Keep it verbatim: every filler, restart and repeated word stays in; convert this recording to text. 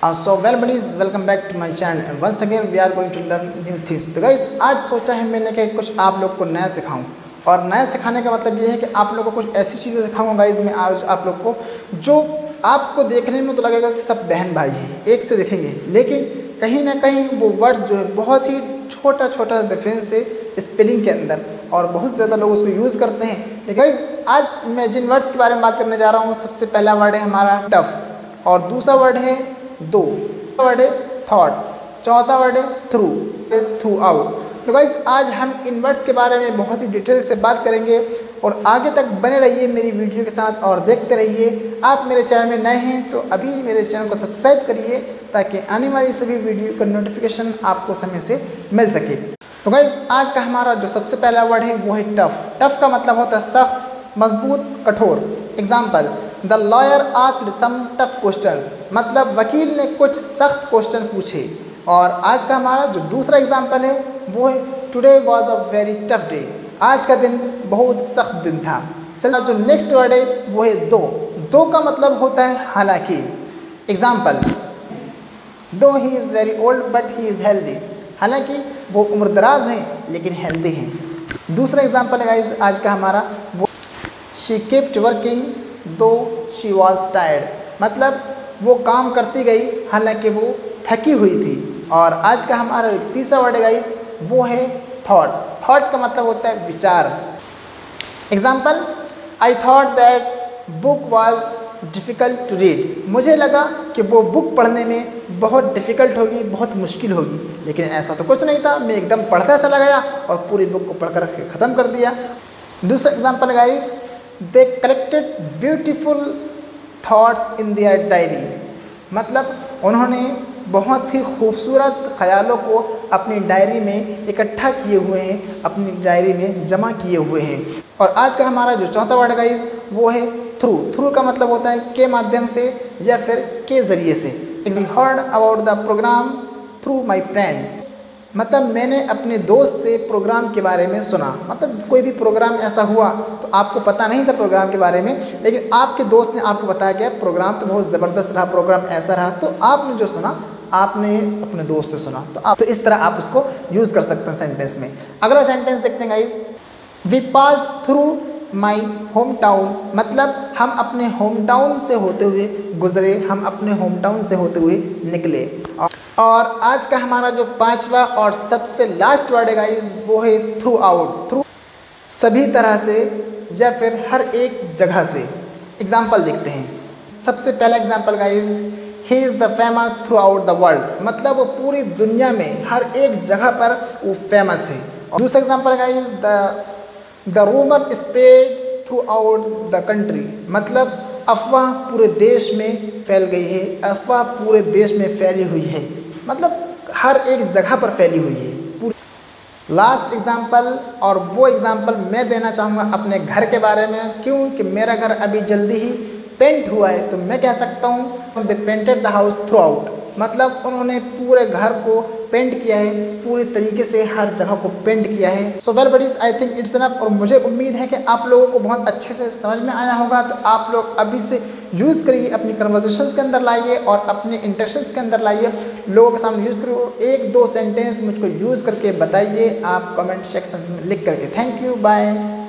Uh, so well buddies, welcome back to my channel and once again we are going to learn new things. तो guys आज सोचा है मैंने कि कुछ आप लोग को नया सिखाऊं और नया सिखाने का मतलब ये है कि आप लोगों को कुछ ऐसी चीज़ें सिखाऊंगा गाइज मैं आज आप लोग को जो आपको देखने में तो लगेगा कि सब बहन भाई हैं, एक से देखेंगे, लेकिन कहीं ना कहीं वो वर्ड्स जो है बहुत ही छोटा छोटा डिफरेंस है स्पेलिंग के अंदर और बहुत ज़्यादा लोग उसको यूज़ करते हैं। लेकिन गाइज आज मैं जिन वर्ड्स के बारे में बात करने जा रहा हूँ, सबसे पहला वर्ड है हमारा टफ और दूसरा वर्ड है दो, वर्ड है थॉट, चौथा वर्ड है थ्रू, थ्रू आउट। तो गाइज आज हम इन वर्ड्स के बारे में बहुत ही डिटेल से बात करेंगे और आगे तक बने रहिए मेरी वीडियो के साथ और देखते रहिए। आप मेरे चैनल में नए हैं तो अभी मेरे चैनल को सब्सक्राइब करिए ताकि आने वाली सभी वीडियो का नोटिफिकेशन आपको समय से मिल सके। तो गाइज आज का हमारा जो सबसे पहला वर्ड है वो है टफ। टफ का मतलब होता है सख्त, मजबूत, कठोर। Example, the lawyer asked some tough questions, मतलब वकील ने कुछ सख्त क्वेश्चन पूछे। और आज का हमारा जो दूसरा एग्जाम्पल है वो है today was a very tough day, आज का दिन बहुत सख्त दिन था। चलो जो नेक्स्ट वर्ड है वो है दो। दो का मतलब होता है हालांकि। Example, though he is very old but he is healthy, हालांकि वो उम्रदराज हैं लेकिन हेल्दी हैं। दूसरा एग्जाम्पल है गाइस आज का हमारा वो she kept working though she was tired, मतलब वो काम करती गई हालांकि वो थकी हुई थी। और आज का हमारा तीसरा वर्ड है गाइस वो है थॉट। थॉट का मतलब होता है विचार। Example, I thought that book was difficult to read, मुझे लगा कि वो बुक पढ़ने में बहुत डिफ़िकल्ट होगी, बहुत मुश्किल होगी, लेकिन ऐसा तो कुछ नहीं था, मैं एकदम पढ़ता चला गया और पूरी बुक को पढ़कर ख़त्म कर दिया। दूसरा example guys, they collected beautiful thoughts in their diary, मतलब उन्होंने बहुत ही खूबसूरत ख्यालों को अपनी डायरी में इकट्ठा किए हुए हैं, अपनी डायरी में जमा किए हुए हैं। और आज का हमारा जो चौथा वर्ड गाइस वो है थ्रू। थ्रू का मतलब होता है के माध्यम से या फिर के ज़रिए से। Heard about the programme through my friend, मतलब मैंने अपने दोस्त से प्रोग्राम के बारे में सुना, मतलब कोई भी प्रोग्राम ऐसा हुआ तो आपको पता नहीं था प्रोग्राम के बारे में, लेकिन आपके दोस्त ने आपको बताया कि प्रोग्राम तो बहुत ज़बरदस्त रहा, प्रोग्राम ऐसा रहा, तो आपने जो सुना आपने अपने दोस्त से सुना। तो आप तो इस तरह आप उसको यूज़ कर सकते हैं सेंटेंस में। अगला सेंटेंस देखते हैं guys, we passed through my home town, मतलब हम अपने होम टाउन से होते हुए गुजरे, हम अपने होम टाउन से होते हुए निकले। और आज का हमारा जो पांचवा और सबसे लास्ट वर्ड है गाइज वो है थ्रू आउट। थ्रू सभी तरह से या फिर हर एक जगह से। एग्जाम्पल देखते हैं। सबसे पहला example guys, he is the famous throughout the world, मतलब वो पूरी दुनिया में हर एक जगह पर वो फेमस है। और दूसरा example guys, the the rumour spread throughout the country, मतलब अफवाह पूरे देश में फैल गई है, अफवाह पूरे देश में फैली हुई है, मतलब हर एक जगह पर फैली हुई है पूरी। लास्ट एग्जाम्पल, और वो एग्जाम्पल मैं देना चाहूँगा अपने घर के बारे में, क्योंकि मेरा घर अभी जल्दी ही पेंट हुआ है, तो मैं कह सकता हूँ they painted the house throughout, मतलब उन्होंने पूरे घर को पेंट किया है, पूरी तरीके से हर जगह को पेंट किया है। So well buddies, I think it's enough. और मुझे उम्मीद है कि आप लोगों को बहुत अच्छे से समझ में आया होगा, तो आप लोग अभी से यूज़ करिए, अपनी कन्वर्सेशंस के अंदर लाइए और अपने इंटरेक्शंस के अंदर लाइए, लोगों के सामने यूज़ करिए। एक दो सेंटेंस मुझको यूज़ करके बताइए आप कमेंट सेक्शन में लिख करके। Thank you, bye.